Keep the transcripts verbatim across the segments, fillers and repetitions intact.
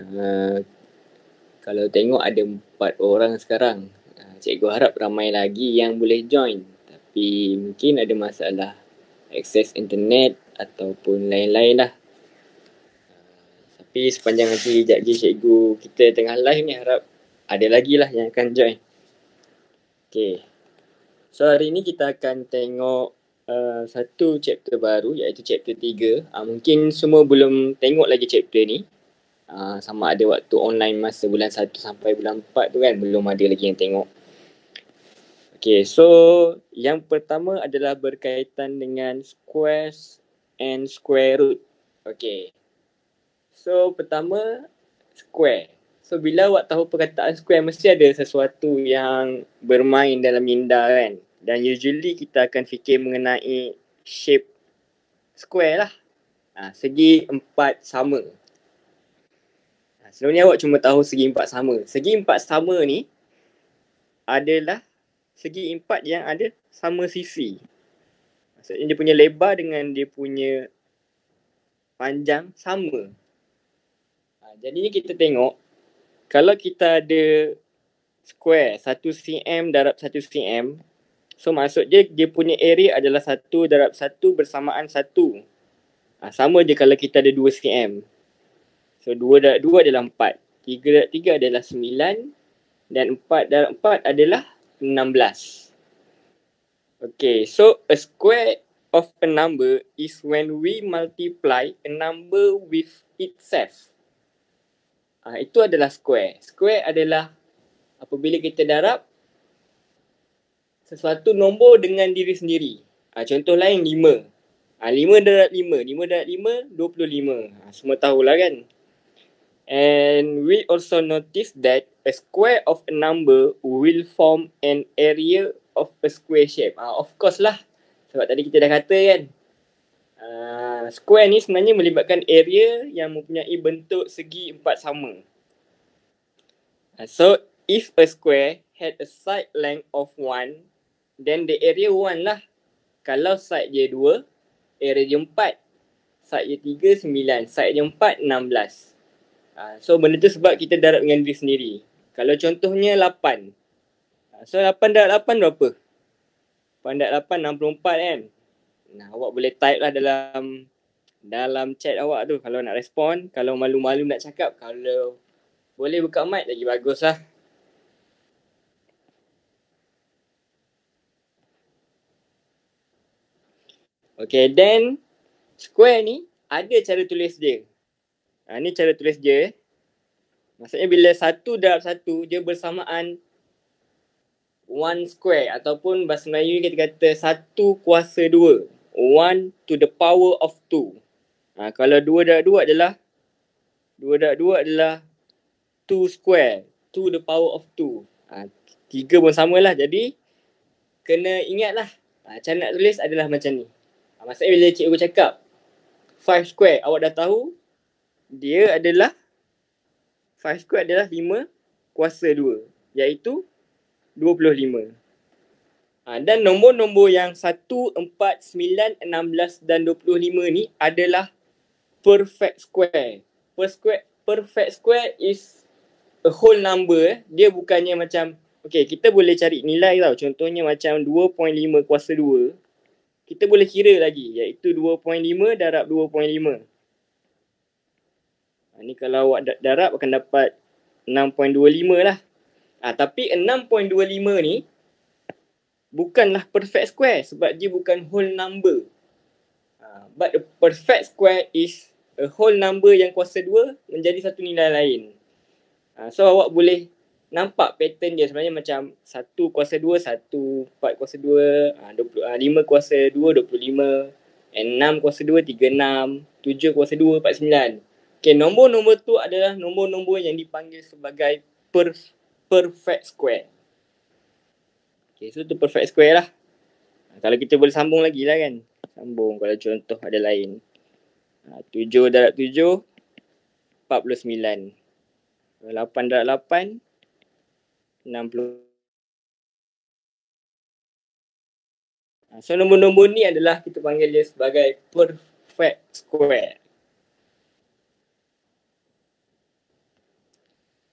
Uh, kalau tengok ada empat orang sekarang. Uh, cikgu harap ramai lagi yang boleh join. Tapi mungkin ada masalah akses internet ataupun lain-lain lah. Uh, tapi sepanjang nanti sekejap lagi cikgu kita tengah live ni, harap ada lagi lah yang akan join. Okay. So hari ni kita akan tengok uh, satu chapter baru, iaitu chapter tiga. Uh, mungkin semua belum tengok lagi chapter ni. Uh, sama ada waktu online masa bulan satu sampai bulan empat tu kan, belum ada lagi yang tengok. Okay, so yang pertama adalah berkaitan dengan squares and square root. Okay. So pertama, square. So bila awak tahu perkataan square, mesti ada sesuatu yang bermain dalam minda kan. Dan usually kita akan fikir mengenai shape square lah. Ha, segi empat sama. Ha, sebelum ni awak cuma tahu segi empat sama. Segi empat sama ni adalah segi empat yang ada sama sisi. Maksudnya dia punya lebar dengan dia punya panjang sama. Ha, jadi ni kita tengok, kalau kita ada square satu sentimeter darab satu sentimeter, so maksud dia, dia punya area adalah satu darab satu bersamaan satu. Ha, sama je kalau kita ada dua sentimeter. So dua darab dua adalah empat. tiga darab tiga adalah sembilan. Dan empat darab empat adalah enam belas. Okay, so a square of a number is when we multiply a number with itself. Ha, itu adalah square. Square adalah apabila kita darab sesuatu nombor dengan diri sendiri. Ha, contoh lain lima. Ha, lima darab lima. lima darab lima, dua puluh lima. Ha, semua tahulah kan. And we also notice that a square of a number will form an area of a square shape. Ha, of course lah. Sebab tadi kita dah kata kan. Uh, square ni sebenarnya melibatkan area yang mempunyai bentuk segi empat sama. Uh, so, if a square had a side length of one, then the area one lah. Kalau side dia dua, area dia empat. Side dia tiga, sembilan. Side dia empat, enam belas. Uh, so, benda tu sebab kita darab dengan diri sendiri. Kalau contohnya lapan. Uh, so, lapan darab lapan berapa? lapan darab lapan, enam puluh empat kan? Nah, awak boleh type lah dalam dalam chat awak tu kalau nak respon. Kalau malu-malu nak cakap, kalau boleh buka mic lagi bagus lah. Okay, then square ni ada cara tulis dia. Ha, ni cara tulis dia. Maksudnya bila satu darab satu, dia bersamaan one square. Ataupun bahasa Melayu kita kata satu kuasa dua. One to the power of two. Ha, kalau dua darab dua adalah dua darab dua adalah two square. To the power of two. Ha, tiga pun samalah. Jadi kena ingatlah. Ha, cara nak tulis adalah macam ni. Ha, maksudnya bila cikgu cakap five square, awak dah tahu dia adalah five square adalah lima kuasa dua. Iaitu dua puluh lima. Ha, dan nombor-nombor yang satu, empat, sembilan, enam belas dan dua puluh lima ni adalah perfect square. Per square perfect square is a whole number. Dia bukannya macam, okay, kita boleh cari nilai tau. Contohnya macam dua perpuluhan lima kuasa dua. Kita boleh kira lagi, iaitu dua perpuluhan lima darab dua perpuluhan lima. Ha, ni kalau awak darab akan dapat enam perpuluhan dua lima lah. Ha, tapi enam perpuluhan dua lima ni bukanlah perfect square sebab dia bukan whole number. Uh, but a perfect square is a whole number yang kuasa dua menjadi satu nilai lain. Uh, so awak boleh nampak pattern dia sebenarnya macam satu kuasa dua, satu, empat kuasa dua, uh, dua puluh, uh, lima kuasa dua, dua puluh lima, enam kuasa dua, tiga puluh enam, tujuh kuasa dua, empat puluh sembilan. Okay, nombor-nombor tu adalah nombor-nombor yang dipanggil sebagai per, perfect square. Okay, so tu perfect square lah. Kalau kita boleh sambung lagi lah kan. Sambung kalau contoh ada lain. tujuh darab tujuh, empat puluh sembilan. lapan darab lapan, enam puluh. So nombor-nombor ni adalah kita panggil dia sebagai perfect square.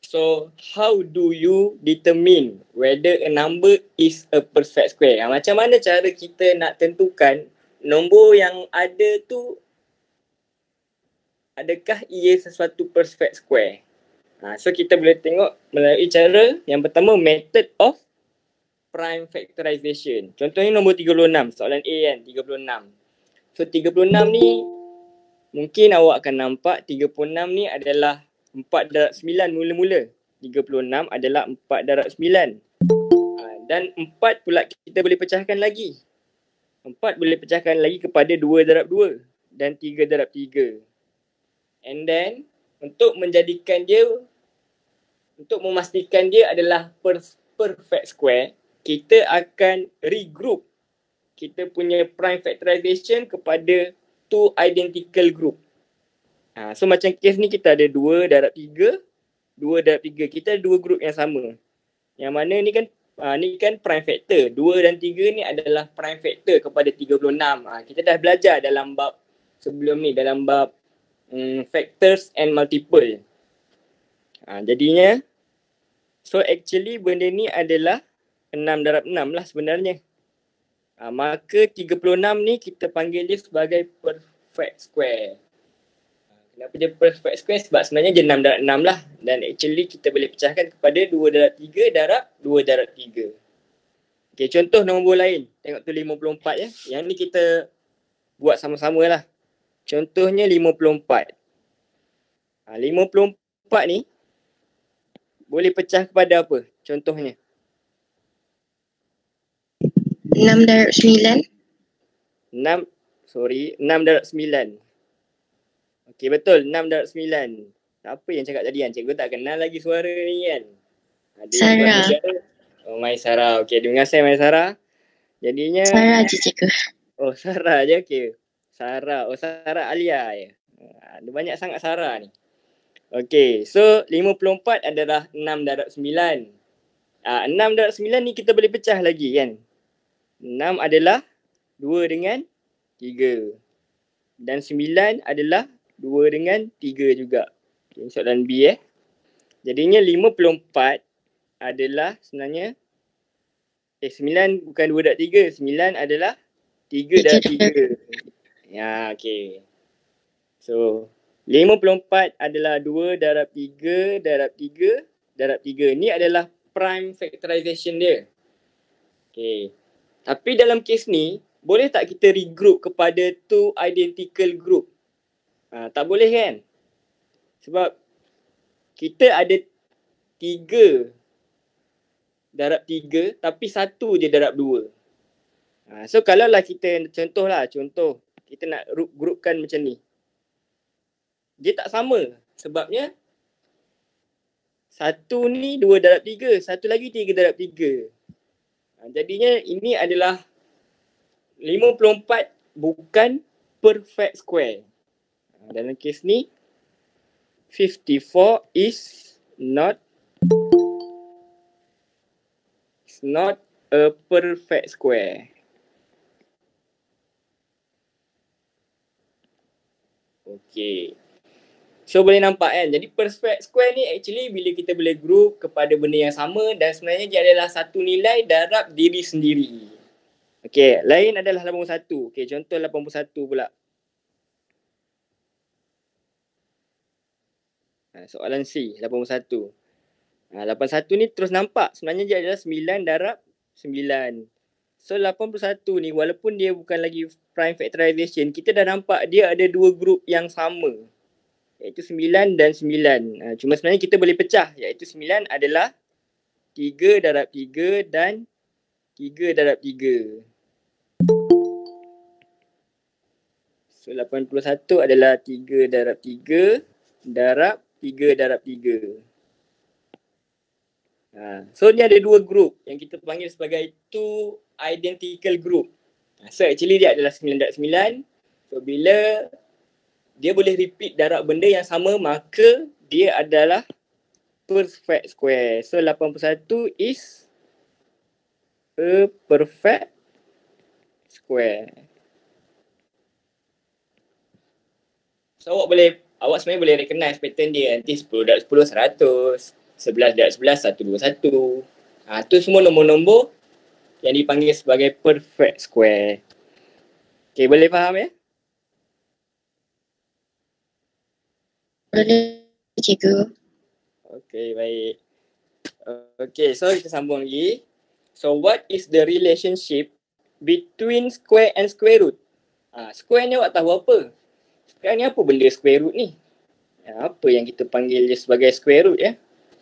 So, how do you determine whether a number is a perfect square? Ha, macam mana cara kita nak tentukan nombor yang ada tu adakah ia sesuatu perfect square? Ha, so, kita boleh tengok melalui cara yang pertama, method of prime factorization. Contohnya nombor tiga puluh enam, soalan A kan, tiga puluh enam. So, tiga puluh enam ni mungkin awak akan nampak tiga puluh enam ni adalah empat darab sembilan mula-mula. tiga puluh enam adalah empat darab sembilan. Dan empat pula kita boleh pecahkan lagi. empat boleh pecahkan lagi kepada dua darab dua dan tiga darab tiga. And then, untuk menjadikan dia, untuk memastikan dia adalah perfect square, kita akan regroup kita punya prime factorization kepada two identical group. Ha, so macam kes ni kita ada dua darab tiga, dua darab tiga. Kita ada dua group yang sama. Yang mana ni kan uh, ni kan prime factor. dua dan tiga ni adalah prime factor kepada tiga puluh enam. Uh, kita dah belajar dalam bab sebelum ni, dalam bab um, factors and multiple. Uh, jadinya, so actually benda ni adalah enam darab enam lah sebenarnya. Uh, maka tiga puluh enam ni kita panggil dia sebagai perfect square. Kenapa dia perfect square? Sebab sebenarnya dia enam darab enam lah. Dan actually kita boleh pecahkan kepada dua darab tiga darab dua darab tiga. Okay, contoh nombor lain. Tengok tu lima puluh empat ya. Yang ni kita buat sama-sama lah. Contohnya lima puluh empat. Ha, lima puluh empat ni boleh pecah kepada apa? Contohnya. enam darab sembilan. enam, sorry, enam darab sembilan. Okey, betul. enam darab sembilan. Apa yang cakap tadi kan? Cikgu tak kenal lagi suara ni kan? Ada Sarah. Oh, Mai Sarah. Okey, dengar saya Mai Sarah. Jadinya... Sarah je cikgu. Oh, Sarah je. Okey. Sarah. Oh, Sarah Alia ya. Ada banyak sangat Sarah ni. Okey, so lima puluh empat adalah enam darab sembilan. Ah, enam darab sembilan ni kita boleh pecah lagi kan? enam adalah dua dengan tiga. Dan sembilan adalah dua dengan tiga juga. Okay, soalan B eh. Jadinya lima puluh empat adalah sebenarnya eh sembilan bukan dua darab tiga. sembilan adalah tiga darab tiga. Ya, okey. So, lima puluh empat adalah dua darab tiga darab tiga darab tiga. Ni adalah prime factorization dia. Okey. Tapi dalam kes ni, boleh tak kita regroup kepada two identical group? Ha, tak boleh kan? Sebab kita ada tiga darab tiga tapi satu je darab dua. Ha, so kalau lah kita, contoh lah, contoh. Kita nak groupkan macam ni. Dia tak sama. Sebabnya satu ni dua darab tiga, satu lagi tiga darab tiga. Ha, jadinya ini adalah lima puluh empat bukan perfect square. Dalam kes ni, fifty-four is not is not a perfect square. Okay. So boleh nampak kan, jadi perfect square ni actually bila kita boleh group kepada benda yang sama dan sebenarnya dia adalah satu nilai darab diri sendiri. Okay, lain adalah lapan puluh satu. Okay, contoh lapan puluh satu pula. Ha, soalan C, lapan puluh satu. Ha, lapan puluh satu ni terus nampak sebenarnya dia adalah sembilan darab sembilan. So lapan puluh satu ni walaupun dia bukan lagi prime factorization, kita dah nampak dia ada dua group yang sama. Iaitu sembilan dan sembilan. Ha, cuma sebenarnya kita boleh pecah. Iaitu sembilan adalah tiga darab tiga dan tiga darab tiga. So lapan puluh satu adalah tiga darab tiga darab tiga darab tiga. Ha, so ni ada dua group yang kita panggil sebagai two identical group. Ha, so actually dia adalah sembilan darab sembilan. So bila dia boleh repeat darab benda yang sama, maka dia adalah perfect square. So lapan puluh satu is a perfect square. So awak boleh, awak sebenarnya boleh recognize pattern dia. Nanti sepuluh darab sepuluh, seratus. sebelas darab sebelas, seratus dua puluh satu. Ha, tu semua nombor-nombor yang dipanggil sebagai perfect square. Okay, boleh faham ya? Boleh, cikgu. Okay, baik. Okay, so kita sambung lagi. So, what is the relationship between square and square root? Ha, square ni awak tahu apa? Sekarang ni apa benda square root ni? Ha, apa yang kita panggil dia sebagai square root ya?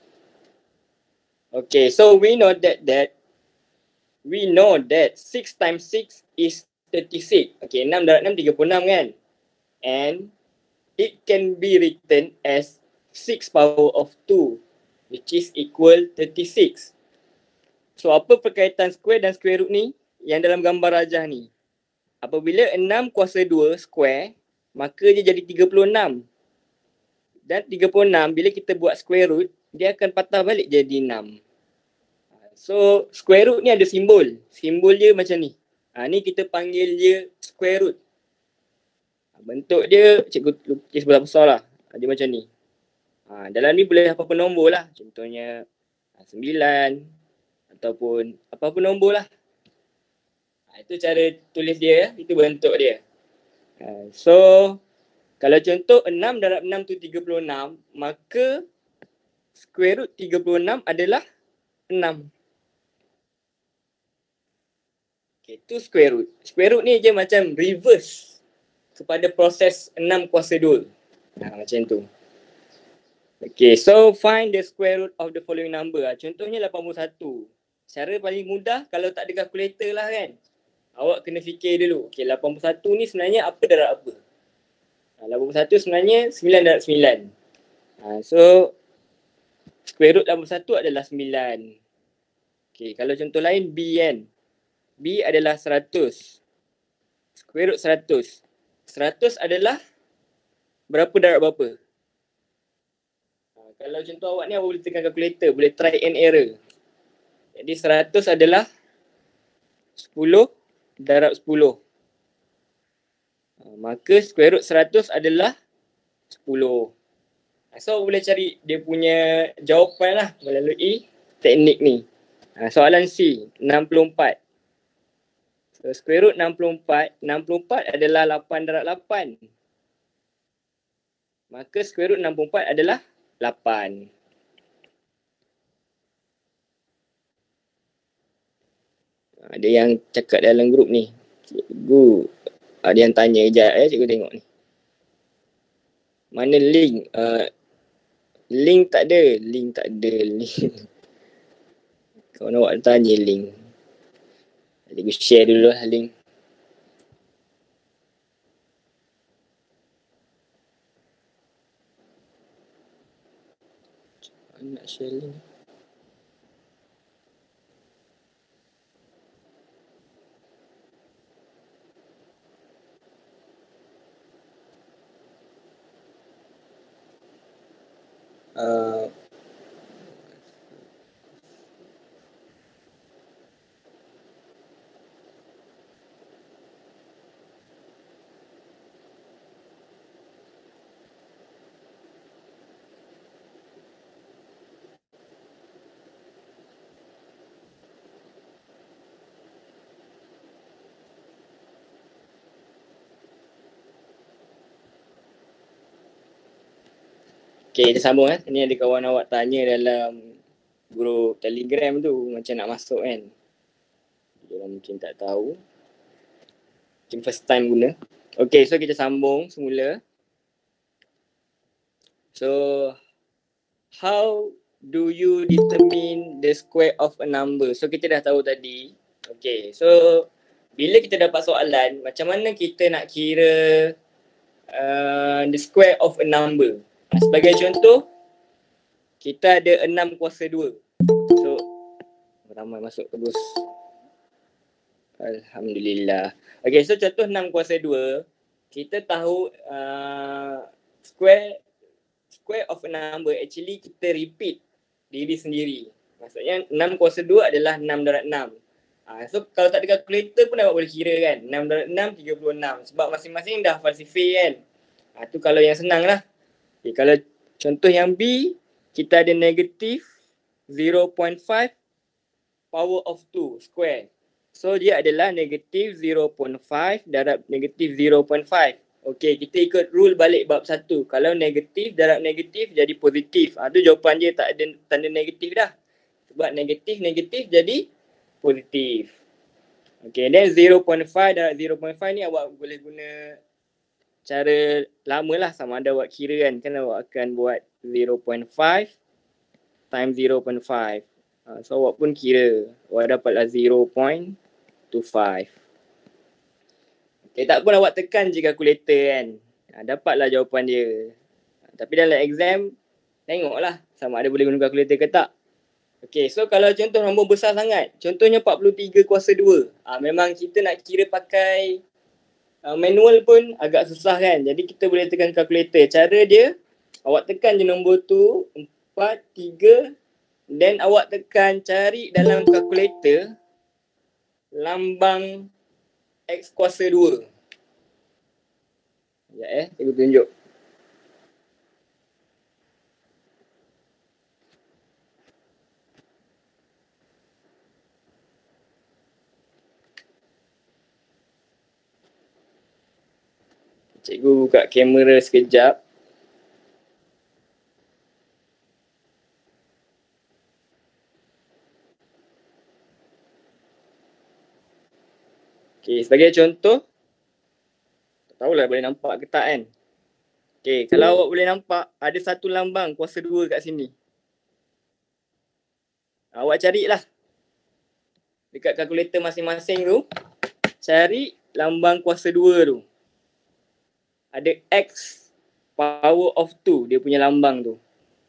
Okay, so we know that that we know that six times six is thirty-six. Okay, enam darab enam, tiga puluh enam kan? And it can be written as six power of two, which is equal thirty-six. So, apa perkaitan square dan square root ni yang dalam gambar rajah ni? Apabila enam kuasa dua square, maka dia jadi tiga puluh enam. Dan tiga puluh enam, bila kita buat square root, dia akan patah balik jadi enam. So, square root ni ada simbol. Simbol dia macam ni. Ha, ni kita panggil dia square root. Bentuk dia, cikgu lukis besar-besar lah. Dia macam ni. Ha, dalam ni boleh apa-apa nombor lah. Contohnya sembilan ataupun apa-apa nombor lah. Ha, itu cara tulis dia, itu bentuk dia. Ha, so, kalau contoh enam darab enam tu tiga puluh enam, maka square root tiga puluh enam adalah enam. Okay, itu square root. Square root ni je macam reverse kepada proses enam kuasa dua. Ha, macam tu. Okay, so find the square root of the following number. Ha, contohnya lapan puluh satu. Cara paling mudah kalau tak ada kalkulator lah kan. Awak kena fikir dulu. Okay, lapan puluh satu ni sebenarnya apa darab apa? Ha, lapan puluh satu sebenarnya sembilan darab sembilan. Ha, so, square root lapan puluh satu adalah sembilan. Okay, kalau contoh lain B kan. B adalah seratus. Square root seratus. seratus adalah berapa darab berapa? Ha, kalau contoh awak ni awak boleh tekan kalkulator, boleh try and error. Jadi seratus adalah sepuluh darab sepuluh. Ha, maka square root seratus adalah sepuluh. Ha, so boleh cari dia punya jawapan lah melalui teknik ni. Ha, soalan C, enam puluh empat. So, square root enam puluh empat, enam puluh empat adalah lapan darab lapan. Maka square root enam puluh empat adalah lapan. Ada yang cakap dalam grup ni. Cikgu, ada yang tanya sekejap ya, cikgu tengok ni. Mana link? Uh, link tak ada. Link tak ada. Link. Kawan awak tanya link. Cikgu share dulu lah link. Nak share link. Uh, Okay, kita sambung eh. Ini ada kawan awak tanya dalam grup Telegram tu macam nak masuk kan. Dia mungkin tak tahu. Mungkin first time guna. Okay, so kita sambung semula. So, how do you determine the square of a number? So, kita dah tahu tadi. Okay, so bila kita dapat soalan, macam mana kita nak kira uh, the square of a number? Sebagai contoh, kita ada enam kuasa dua. So, ramai masuk terus. Alhamdulillah. Okay, so contoh enam kuasa dua. Kita tahu uh, square square of a number actually kita repeat diri sendiri. Maksudnya enam kuasa dua adalah enam darab enam. Uh, so, kalau tak ada kalkulator pun awak boleh kira kan. enam darab enam, tiga puluh enam. Sebab masing-masing dah hafal sifir kan. Uh, tu kalau yang senang lah. Okay, kalau contoh yang B, kita ada negatif zero point five power of two square. So dia adalah negatif zero point five darab negatif zero point five. Okey, kita ikut rule balik bab satu. Kalau negatif darab negatif jadi positif. Ah tu jawapan dia tak ada tanda negatif dah. Sebab negatif negatif jadi positif. Okey, then zero point five darab zero point five ni awak boleh guna cara lama lah, sama ada awak kira kan. Kan awak akan buat zero point five times zero point five. Uh, so awak pun kira. Awak dapatlah zero point two five. Okay, tak pun awak tekan je kalkulator kan. Uh, dapatlah jawapan dia. Uh, tapi dalam exam, tengoklah sama ada boleh guna kalkulator ke tak. Okay, so kalau contoh nombor besar sangat. Contohnya empat puluh tiga kuasa dua. Uh, memang kita nak kira pakai uh, manual pun agak susah kan. Jadi kita boleh tekan kalkulator. Cara dia, awak tekan je nombor tu, empat, tiga. Then awak tekan cari dalam kalkulator lambang X kuasa dua. Sekejap eh, saya tunjuk. Cikgu buka kamera sekejap. Okay, sebagai contoh, tak tahulah boleh nampak ke tak kan. Okay, kalau awak boleh nampak, ada satu lambang kuasa dua kat sini. Awak carilah. Dekat kalkulator masing-masing tu, cari lambang kuasa dua tu. Ada X power of two, dia punya lambang tu.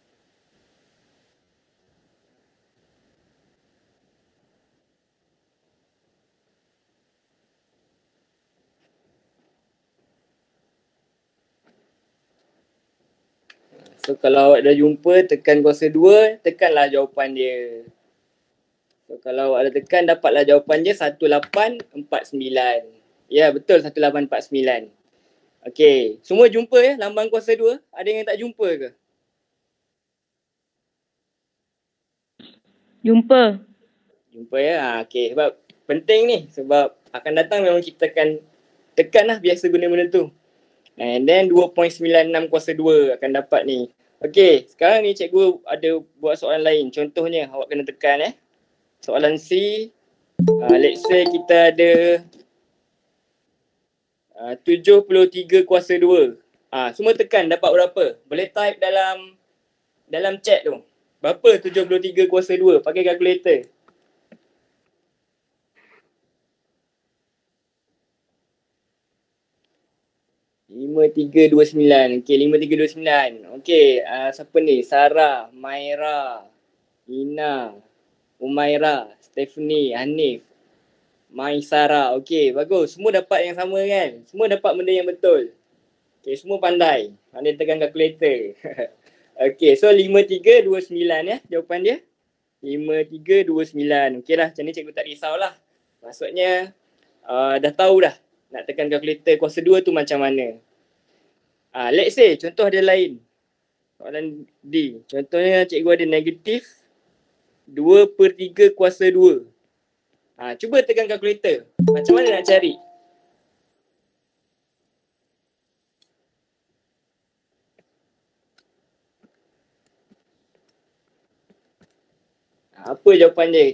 So kalau awak dah jumpa, tekan kuasa dua, tekanlah jawapan dia. So kalau awak dah tekan, dapatlah jawapan dia satu lapan empat sembilan. Ya, betul satu lapan empat sembilan. Okey, semua jumpa ya lambang kuasa dua? Ada yang tak jumpa ke? Jumpa. Jumpa ya. Ha, okey, sebab penting ni, sebab akan datang memang kita akan tekan lah biasa guna benda tu. And then dua perpuluhan sembilan enam kuasa dua akan dapat ni. Okey, sekarang ni cikgu ada buat soalan lain. Contohnya awak kena tekan eh. Soalan C, uh, let's say kita ada uh, tujuh puluh tiga kuasa dua. Ah, uh, semua tekan dapat berapa? Boleh type dalam dalam chat tu. Berapa tujuh puluh tiga kuasa dua? Pakai kalkulator. lima tiga dua sembilan. Okey, lima tiga dua sembilan. Okey, uh, siapa ni? Sarah, Maira, Ina, Umaira, Stephanie, Hanif, Maisara. Okey, bagus. Semua dapat yang sama kan? Semua dapat benda yang betul. Okey, semua pandai. Pandai tekan kalkulator. Okey, so lima tiga dua sembilan ya jawapan dia. lima tiga dua sembilan. Okey lah, macam ni cikgu tak risaulah. Maksudnya, uh, dah tahu dah nak tekan kalkulator kuasa dua tu macam mana. Ah, let's say contoh ada lain. Soalan D. Contohnya cikgu ada negatif dua per tiga kuasa dua. Ah, cuba tekan kalkulator. Macam mana nak cari? Ah, apa jawapan dia?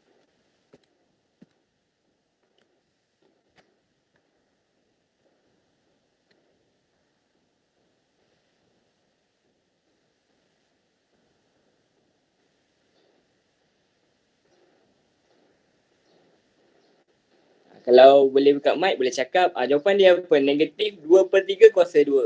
Kalau boleh buka mic, boleh cakap. Ah, jawapan dia apa? Negatif dua per tiga kuasa dua.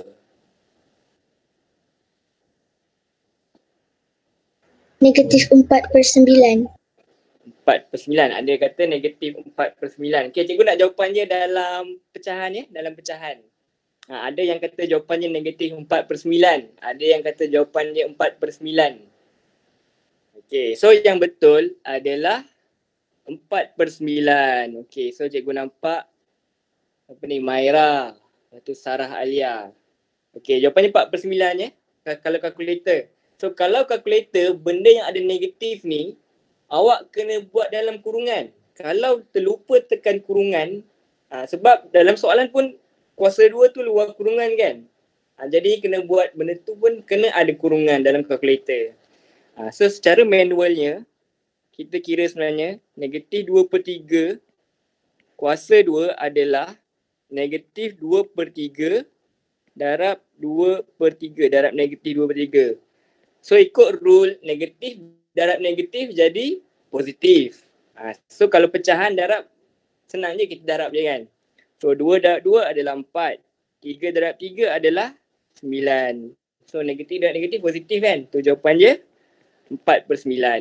Negatif empat per sembilan. empat per sembilan. Ada kata negatif empat per sembilan. Okay, cikgu nak jawapan dia dalam pecahan ya. Dalam pecahan. Ha, ada yang kata jawapannya negatif empat per sembilan. Ada yang kata jawapannya empat per sembilan. Okay, so yang betul adalah empat per sembilan. Okey, so cikgu nampak apa ni, Maira, lepas tu Sarah Alia. Okey, jawapannya empat per sembilan ya. Kalau kalkulator. So kalau kalkulator benda yang ada negatif ni, awak kena buat dalam kurungan. Kalau terlupa tekan kurungan, ha, sebab dalam soalan pun kuasa dua tu luar kurungan kan. Ha, jadi kena buat benda tu pun kena ada kurungan dalam kalkulator. Ha, so secara manualnya, kita kira sebenarnya negatif dua per tiga kuasa dua adalah negatif dua per tiga darab dua per tiga, darab negatif dua per tiga. So ikut rule negatif darab negatif jadi positif. Ha, so kalau pecahan darab, senang je kita darab je kan. So dua darab dua adalah empat. tiga darab tiga adalah sembilan. So negatif darab negatif positif kan. Tu jawapan je empat per sembilan.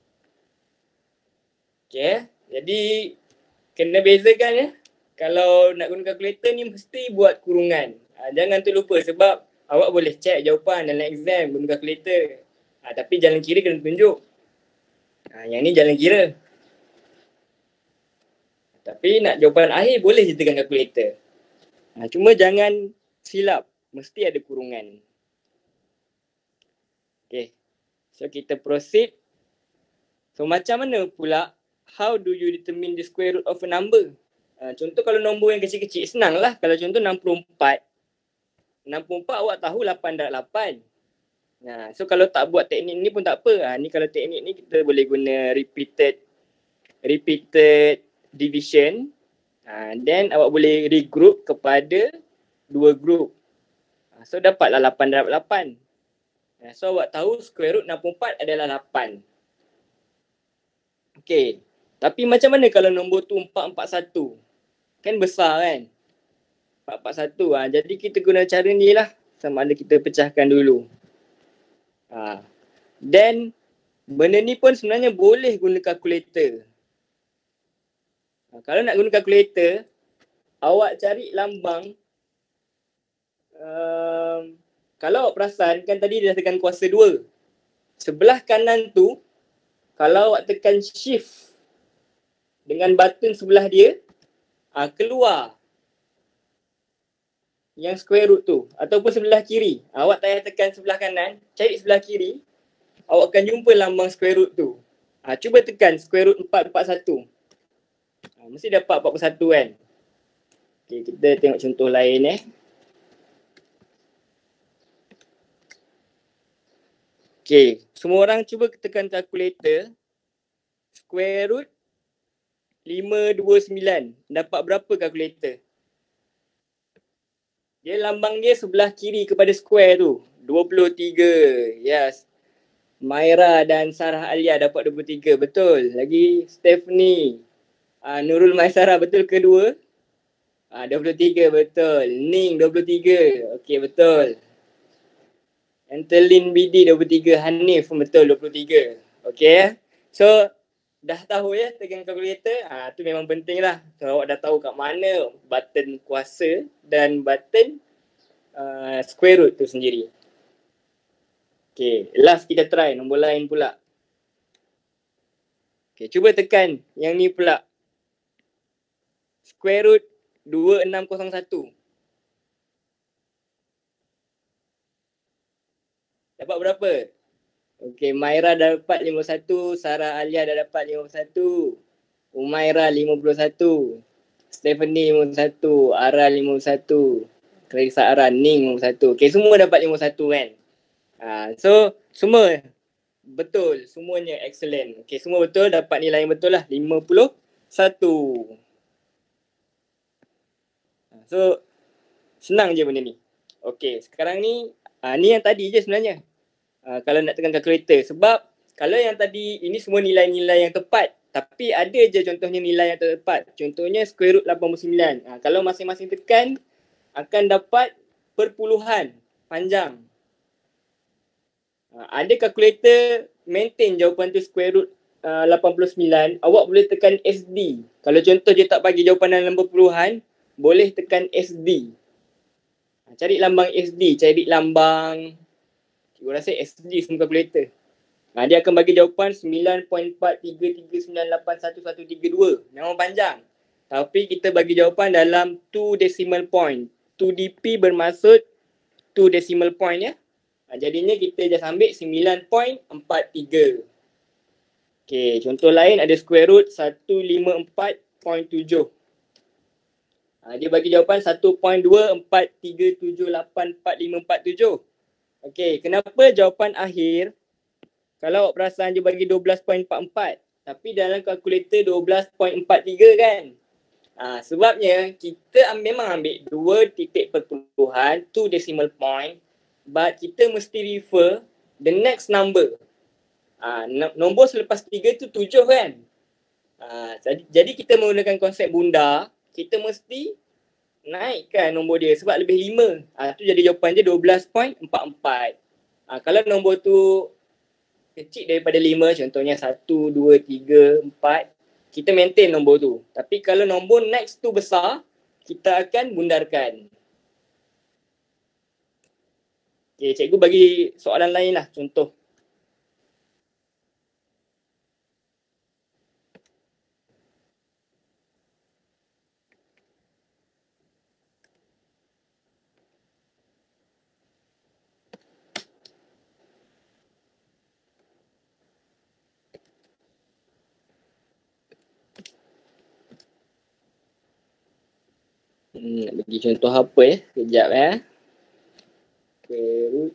Okay. Jadi kena bezakan ya. Kalau nak guna kalkulator ni mesti buat kurungan. Ha, jangan terlupa sebab awak boleh check jawapan dalam exam guna kalkulator. Ha, tapi jalan kira kena tunjuk. Ha, yang ni jalan kira. Tapi nak jawapan akhir boleh je tekan kalkulator. Ha, cuma jangan silap. Mesti ada kurungan. Okay. So kita proceed. So macam mana pula, how do you determine the square root of a number? Ha, contoh kalau nombor yang kecil-kecil, senang lah. Kalau contoh enam puluh empat. enam puluh empat awak tahu lapan darab lapan. Nah, so kalau tak buat teknik ni pun tak apa. Ha, ni kalau teknik ni kita boleh guna repeated repeated division. Ha, then awak boleh regroup kepada dua group. Ha, so dapatlah lapan darab lapan. Ha, so awak tahu square root enam puluh empat adalah lapan. Okay. Tapi macam mana kalau nombor tu empat empat satu? Kan besar kan? empat empat satu. Ha, jadi kita guna cara ni lah. Sama ada kita pecahkan dulu. Ha. Then benda ni pun sebenarnya boleh guna kalkulator. Ha, kalau nak guna kalkulator, awak cari lambang. Um, kalau awak perasan kan tadi dia dah tekan kuasa dua. Sebelah kanan tu, kalau awak tekan shift dengan button sebelah dia, ha, keluar yang square root tu. Ataupun sebelah kiri. Awak tak payah tekan sebelah kanan, cari sebelah kiri. Awak akan jumpa lambang square root tu. Ha, cuba tekan square root empat empat satu. Ha, mesti dapat empat puluh satu kan. Okay, kita tengok contoh lain eh. Okay, semua orang cuba tekan kalkulator. Square root lima dua sembilan. Dapat berapa kalkulator? Dia lambang dia sebelah kiri kepada square tu. dua puluh tiga. Yes. Maira dan Sarah Alia dapat dua puluh tiga. Betul. Lagi Stephanie. Uh, Nurul Maisara betul kedua. Uh, dua puluh tiga betul. Ning dua puluh tiga. Okey betul. Antelin B D dua puluh tiga. Hanif pun betul dua puluh tiga. Okey. So dah tahu ya tekan kalkulator. Ah, tu memang penting lah. So awak dah tahu kat mana button kuasa dan button uh, square root tu sendiri. Okay, last kita try nombor lain pula. Okay, cuba tekan yang ni pula. Square root dua enam kosong satu. Dapat berapa? Okey, Maira dapat lima puluh satu, Sarah Alia dah dapat lima puluh satu, Umaira lima puluh satu, Stephanie lima puluh satu, Ara lima puluh satu, Clarissa Ara, Ning lima puluh satu. Okey, semua dapat lima puluh satu kan? Ha, so, semua betul, semuanya excellent. Okey, semua betul, dapat nilai yang betul lah, lima puluh satu. So, senang je benda ni. Okey, sekarang ni, ha, ni yang tadi je sebenarnya. Uh, kalau nak tekan kalkulator. Sebab kalau yang tadi ini semua nilai-nilai yang tepat. Tapi ada je contohnya nilai yang tak tepat. Contohnya square root lapan puluh sembilan. Uh, kalau masing-masing tekan akan dapat perpuluhan panjang. Uh, ada kalkulator maintain jawapan tu square root uh, lapan puluh sembilan. Awak boleh tekan S D. Kalau contoh dia tak bagi jawapan dalam perpuluhan, boleh tekan S D. Uh, cari lambang S D. Cari lambang... Cikgu rasa S D semua kalkulator. Ha, dia akan bagi jawapan sembilan perpuluhan empat tiga tiga sembilan lapan satu satu tiga dua. Memang panjang. Tapi kita bagi jawapan dalam two decimal point. two D P bermaksud two decimal point ya. Ha, jadinya kita just ambil sembilan perpuluhan empat tiga. Okey, contoh lain ada square root seratus lima puluh empat perpuluhan tujuh. Ha, dia bagi jawapan satu perpuluhan dua empat tiga tujuh lapan empat lima empat tujuh. Okey, kenapa jawapan akhir kalau awak perasan dia bagi dua belas perpuluhan empat empat tapi dalam kalkulator dua belas perpuluhan empat tiga kan? Ha, sebabnya kita memang ambil dua titik perpuluhan, two decimal point, but kita mesti refer the next number. Ha, nombor selepas tiga tu tujuh kan? Ha, jadi, jadi kita menggunakan konsep bunda, kita mesti naikkan nombor dia sebab lebih lima. Ha, tu jadi jawapan dia dua belas perpuluhan empat empat. Ha, kalau nombor tu kecil daripada lima, contohnya satu, dua, tiga, empat, kita maintain nombor tu. Tapi kalau nombor next tu besar, kita akan bundarkan. Okay, cikgu bagi soalan lain lah, contoh. Hmm, nak bagi contoh apa ya? Sekejap ya. Square root.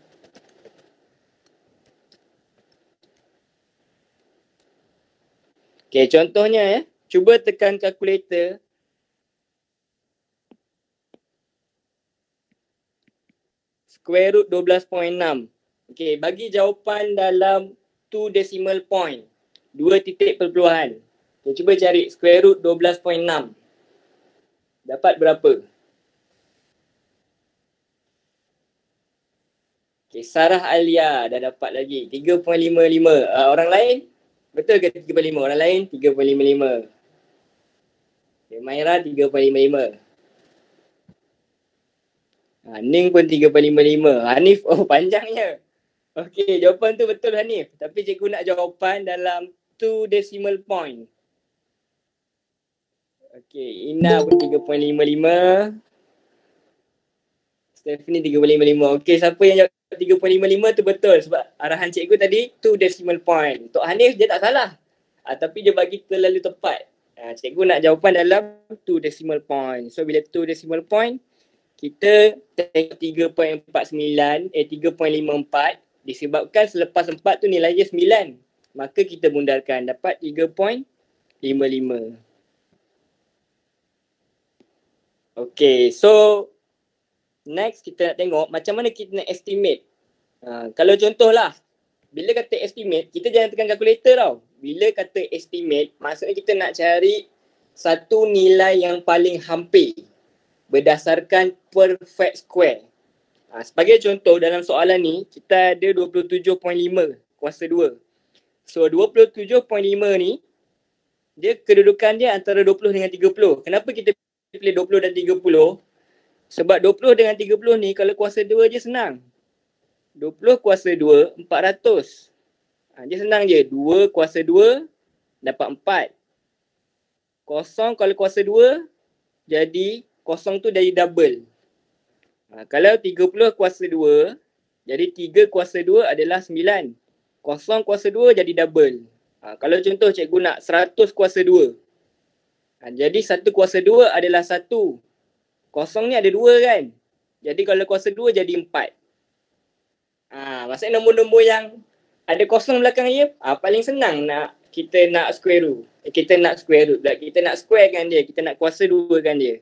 Okay, contohnya ya. Cuba tekan kalkulator. Square root dua belas perpuluhan enam. Okay, bagi jawapan dalam two decimal point. Dua titik perpuluhan. Okay, cuba cari square root dua belas perpuluhan enam. Dapat berapa? Okay, Sarah Alia dah dapat lagi. tiga perpuluhan lima lima. Uh, orang lain? Betul ke tiga perpuluhan lima? Orang lain tiga perpuluhan lima lima. Okay, Maira tiga perpuluhan lima lima. Ha, Ning pun tiga perpuluhan lima lima. Hanif, oh panjangnya. Okey, jawapan tu betul Hanif. Tapi cikgu nak jawapan dalam two decimal point. Okey, Ina pun tiga perpuluhan lima lima. Stephanie tiga perpuluhan lima lima. Okey, siapa yang jawab tiga perpuluhan lima lima tu betul sebab arahan cikgu tadi two decimal point. Untuk Hanif dia tak salah. Ha, tapi dia bagi terlalu tepat. Ha, cikgu nak jawapan dalam two decimal point. So bila two decimal point, kita tengok tiga perpuluhan empat sembilan, eh tiga perpuluhan lima empat. Disebabkan selepas empat tu nilai dia sembilan. Maka kita bundarkan dapat tiga perpuluhan lima lima. Okay, so next kita nak tengok macam mana kita nak estimate. Ha, kalau contohlah, bila kata estimate, kita jangan tekan kalkulator tau. Bila kata estimate, maksudnya kita nak cari satu nilai yang paling hampir berdasarkan perfect square. Ha, sebagai contoh dalam soalan ni, kita ada dua puluh tujuh perpuluhan lima kuasa dua. So dua puluh tujuh perpuluhan lima ni, dia kedudukan dia antara dua puluh dengan tiga puluh. Kenapa kita pilih dua puluh dan tiga puluh? Sebab dua puluh dengan tiga puluh ni kalau kuasa dua je senang. dua puluh kuasa dua, empat ratus. Ha, dia senang je. dua kuasa dua, dapat empat. Kosong kalau kuasa dua, jadi kosong tu jadi double. Ha, kalau tiga puluh kuasa dua, jadi tiga kuasa dua adalah sembilan. Kosong kuasa dua jadi double. Ha, kalau contoh cikgu nak seratus kuasa dua. Ha, jadi satu kuasa dua adalah satu. Kosong ni ada dua kan? Jadi kalau kuasa dua jadi empat. Ha, maksudnya nombor-nombor yang ada kosong belakang dia, ha, paling senang nak kita nak square root. Kita nak square root. Kita nak square kan dia. Kita nak kuasa dua kan dia.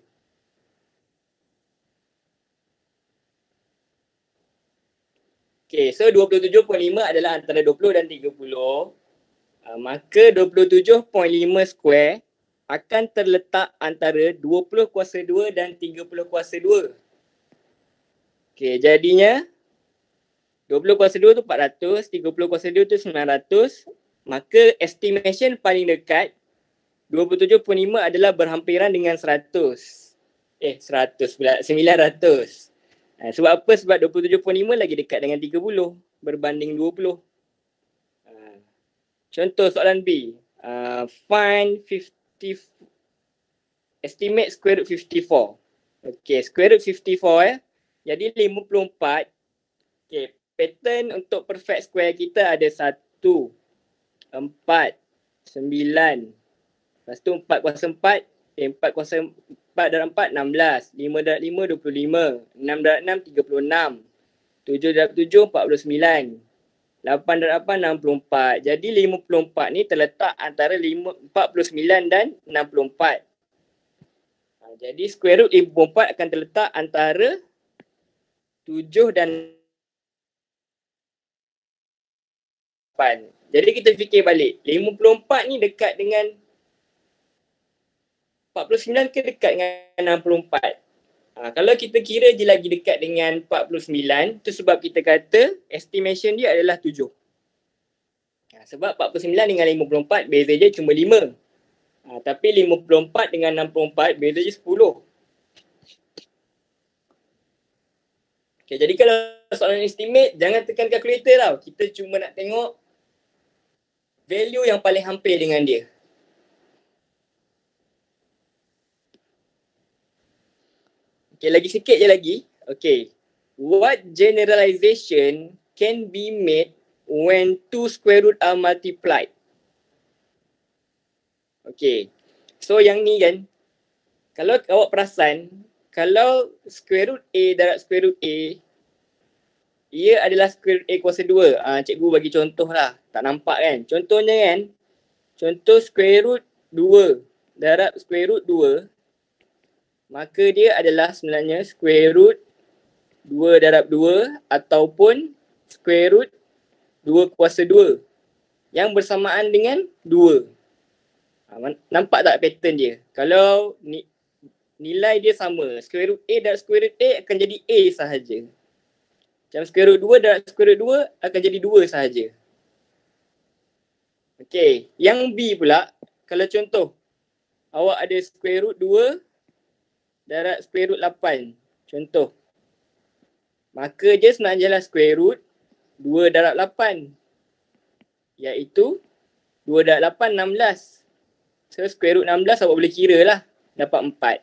Okay, so dua puluh tujuh perpuluhan lima adalah antara dua puluh dan tiga puluh. Uh, maka dua puluh tujuh perpuluhan lima square akan terletak antara dua puluh kuasa dua dan tiga puluh kuasa dua. Okay, jadinya dua puluh kuasa dua tu empat ratus, tiga puluh kuasa dua tu sembilan ratus. Maka estimation paling dekat dua puluh tujuh perpuluhan lima adalah berhampiran dengan seratus. Eh, seratus pula, sembilan ratus. Ha, sebab apa? Sebab dua puluh tujuh perpuluhan lima lagi dekat dengan tiga puluh berbanding dua puluh. Ha. Contoh soalan B. Uh, find fifty, estimate square root fifty-four. Okay, square root fifty-four eh. Jadi lima puluh empat. Okay, pattern untuk perfect square kita ada satu, empat, sembilan. Lepas tu empat kuasa empat, eh, empat kuasa empat darab empat, enam belas. lima darab lima, dua puluh lima. enam darab enam, tiga puluh enam. tujuh darab tujuh, empat puluh sembilan. lapan darab lapan, enam puluh empat. Jadi lima puluh empat ni terletak antara empat puluh sembilan dan enam puluh empat. Ha, jadi square root lima puluh empat akan terletak antara tujuh dan lapan. Jadi kita fikir balik. lima puluh empat ni dekat dengan empat puluh sembilan ke dekat dengan enam puluh empat? Ha, kalau kita kira je lagi dekat dengan empat puluh sembilan, tu sebab kita kata estimation dia adalah tujuh. Ha, sebab empat puluh sembilan dengan lima puluh empat beza je cuma lima. Ha, tapi lima puluh empat dengan enam puluh empat beza je sepuluh. Okay, jadi kalau soalan estimate, jangan tekan kalkulator tau. Kita cuma nak tengok value yang paling hampir dengan dia. Okay, lagi sikit je lagi. Okay. What generalization can be made when two square root are multiplied? Okay. So yang ni kan, kalau awak perasan, kalau square root A darab square root A, ia adalah square root A kuasa dua. Ha, cikgu bagi contoh lah. Tak nampak kan? Contohnya kan, contoh square root dua darab square root dua, maka dia adalah sebenarnya square root dua darab dua ataupun square root dua kuasa dua yang bersamaan dengan dua. Ha, nampak tak pattern dia? Kalau ni, nilai dia sama, square root A darab square root A akan jadi A sahaja. Macam square root dua darab square root dua akan jadi dua sahaja. Okey, yang B pula, kalau contoh awak ada square root dua darab square root lapan, contoh. Maka dia sebenarnya adalah square root dua darab lapan, iaitu dua darab lapan, enam belas. So square root enam belas awak boleh kira lah, dapat empat.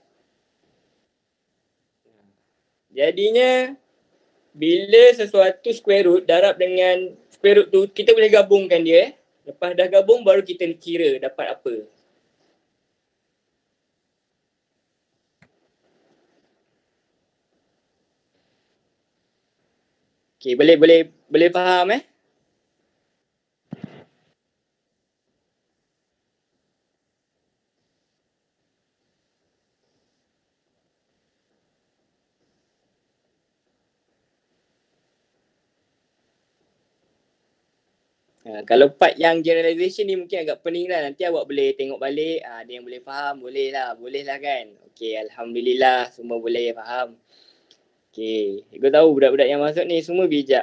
Jadinya bila sesuatu square root darab dengan square root tu, kita boleh gabungkan dia. Eh. Lepas dah gabung baru kita kira dapat apa. Okay, boleh boleh boleh faham eh? Ha, kalau part yang generalization ni mungkin agak pening lah. Nanti awak boleh tengok balik. Ha, ada yang boleh faham, boleh lah. Boleh lah kan. Okay, Alhamdulillah semua boleh faham. Okay, cikgu tahu budak-budak yang masuk ni semua bijak.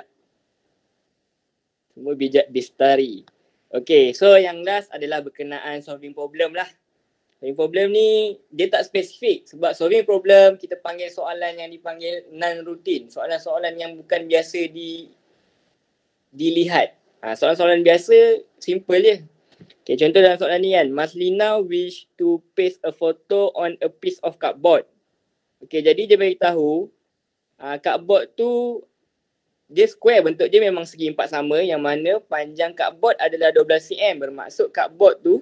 Semua bijak bistari. Okay, so yang last adalah berkenaan solving problem lah. Solving problem ni dia tak spesifik. Sebab solving problem kita panggil soalan yang dipanggil non-routine. Soalan-soalan yang bukan biasa di dilihat. Ha, soalan-soalan biasa simple je. Okay, contoh dalam soalan ni kan. Maslina wish to paste a photo on a piece of cardboard. Okay, jadi dia beritahu uh, cardboard tu dia square, bentuk dia memang segi empat sama, yang mana panjang cardboard adalah dua belas sentimeter. Bermaksud cardboard tu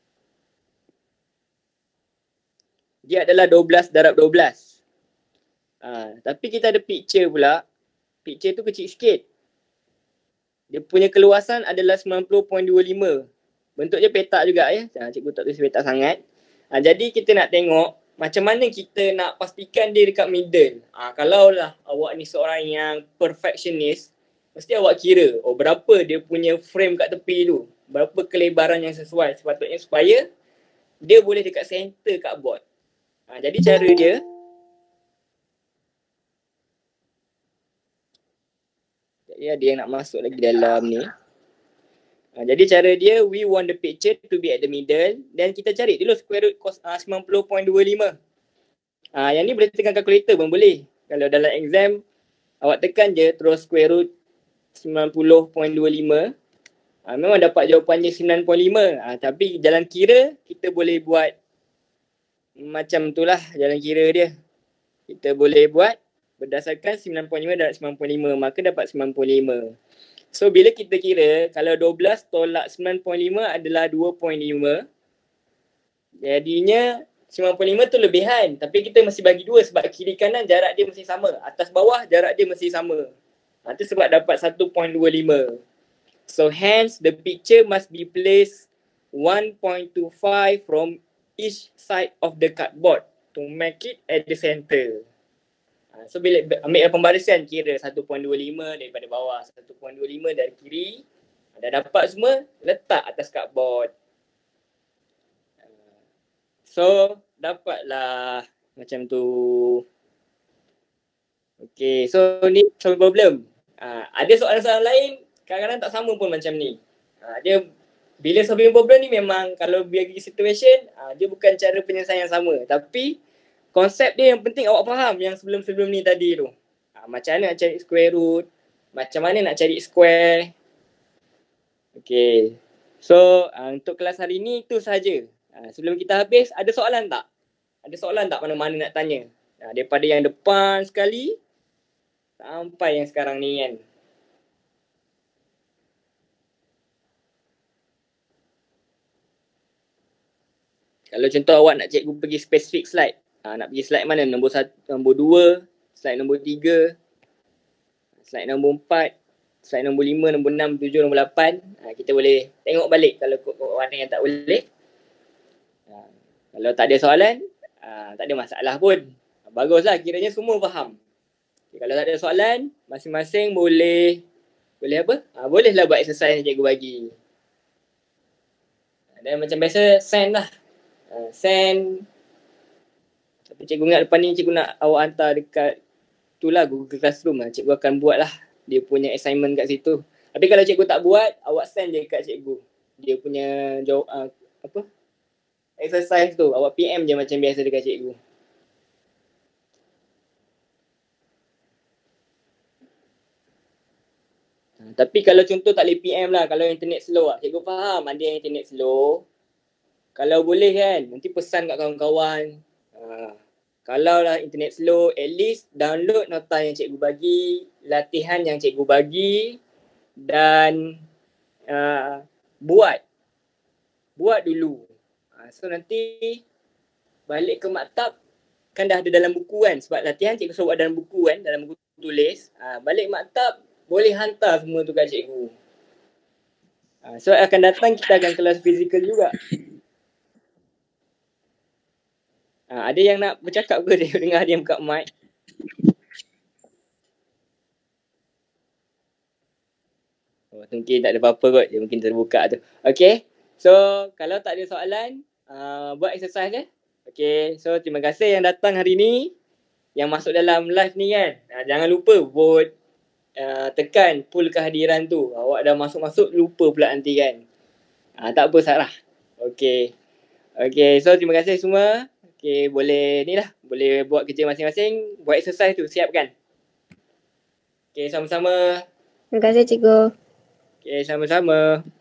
dia adalah dua belas darab dua belas. Uh, tapi kita ada picture pula. Picture tu kecil sikit. Dia punya keluasan adalah sembilan puluh perpuluhan dua lima. Bentuk dia petak juga ya. Ha, cikgu tak tulis petak sangat. Ha, jadi kita nak tengok macam mana kita nak pastikan dia dekat middle. Ha, kalau lah awak ni seorang yang perfectionist, mesti awak kira oh berapa dia punya frame kat tepi tu. Berapa kelebaran yang sesuai. Sepatutnya supaya dia boleh dekat center cardboard. Ha, jadi cara dia, ya, dia yang nak masuk lagi dalam ni. Ha, jadi cara dia, we want the picture to be at the middle. Dan kita cari dulu square root uh, sembilan puluh perpuluhan dua lima. Ha, yang ni boleh tekan kalkulator pun boleh. Kalau dalam exam, awak tekan je terus square root sembilan puluh perpuluhan dua lima. Ha, memang dapat jawapannya sembilan perpuluhan lima. Ha, tapi jalan kira, kita boleh buat macam tu lah jalan kira dia. Kita boleh buat berdasarkan sembilan puluh lima darab sembilan puluh lima, maka dapat sembilan puluh lima. So bila kita kira, kalau dua belas tolak sembilan puluh lima adalah dua puluh lima, jadinya sembilan puluh lima tu lebihan, tapi kita mesti bagi dua sebab kiri kanan jarak dia mesti sama, atas bawah jarak dia mesti sama. Ha, tu sebab dapat satu perpuluhan dua lima. So hence the picture must be placed one point two five from each side of the cardboard to make it at the center. Ha, so bila ambil pembarisan, kira satu perpuluhan dua lima daripada bawah, satu perpuluhan dua lima dari kiri. Dah dapat semua, letak atas cardboard. So dapatlah macam tu. Okay, so ni solve problem. Uh, ada soalan-soalan lain kadang-kadang tak sama pun macam ni. Uh, dia bila solving problem ni memang kalau bagi situation, uh, dia bukan cara penyelesaian yang sama, tapi konsep dia yang penting awak faham yang sebelum-sebelum ni tadi tu. Uh, macam mana nak cari square root, macam mana nak cari square. Okay, so uh, untuk kelas hari ni tu sahaja. Uh, sebelum kita habis, ada soalan tak? Ada soalan tak mana-mana nak tanya? Uh, daripada yang depan sekali sampai yang sekarang ni kan. Kalau contoh awak nak cikgu pergi spesifik slide, uh, nak pergi slide mana? Nombor satu, nombor dua, slide nombor tiga, slide nombor empat, slide nombor lima, nombor enam, tujuh, nombor lapan. Uh, kita boleh tengok balik kalau orang yang tak boleh. Uh, kalau tak ada soalan, uh, tak ada masalah pun. Uh, baguslah, kiranya semua faham. Okay, kalau tak ada soalan, masing-masing boleh boleh apa? Uh, bolehlah buat exercise yang cikgu bagi. Dan macam biasa, send lah. Uh, send. Tapi cikgu ingat depan ni cikgu nak awak hantar dekat tu lah, Google Classroom lah. Cikgu akan buat lah dia punya assignment kat situ. Tapi kalau cikgu tak buat, awak send je kat cikgu. Dia punya jawab, uh, apa? Exercise tu. Awak P M je macam biasa dekat cikgu. Uh, tapi kalau contoh tak boleh P M lah, kalau internet slow lah. Cikgu faham ada yang internet slow. Kalau boleh kan, nanti pesan kat kawan-kawan. Uh, kalau lah internet slow, at least download nota yang cikgu bagi, latihan yang cikgu bagi, dan uh, buat. Buat dulu. Uh, so nanti balik ke maktab, kan dah ada dalam buku kan. Sebab latihan cikgu suruh buat dalam buku kan, dalam buku tulis. Uh, balik maktab, boleh hantar semua tu kat cikgu. Uh, so akan datang kita akan kelas fizikal juga. Ha, ada yang nak bercakap ke dia dengar dia buka mic? Oh, mungkin tak ada apa-apa kot. Dia mungkin terbuka tu. Okay. So, kalau tak ada soalan, uh, buat exercise je. Okay. So, terima kasih yang datang hari ni. Yang masuk dalam live ni kan. Uh, jangan lupa vote. Uh, tekan pull kehadiran tu. Awak dah masuk-masuk, lupa pula nanti kan. Uh, tak apa, Sarah. Okay. Okay. So, terima kasih semua. Okay, boleh ni lah. Boleh buat kerja masing-masing. Buat exercise tu, siapkan. Okay, sama-sama. Terima kasih cikgu. Okay, sama-sama.